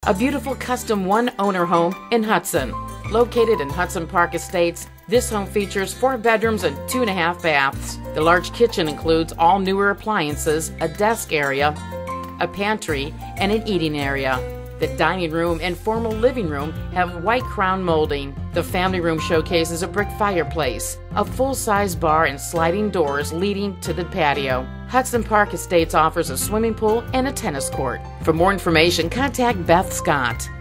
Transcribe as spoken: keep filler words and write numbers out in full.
a beautiful custom one-owner home in Hudson. Located in Hudson Park Estates, this home features four bedrooms and two and a half baths. The large kitchen includes all newer appliances, a desk area, a pantry, and an eating area. The dining room and formal living room have white crown molding. The family room showcases a brick fireplace, a full-size bar, and sliding doors leading to the patio. Hudson Park Estates offers a swimming pool and a tennis court. For more information, contact Beth Scott.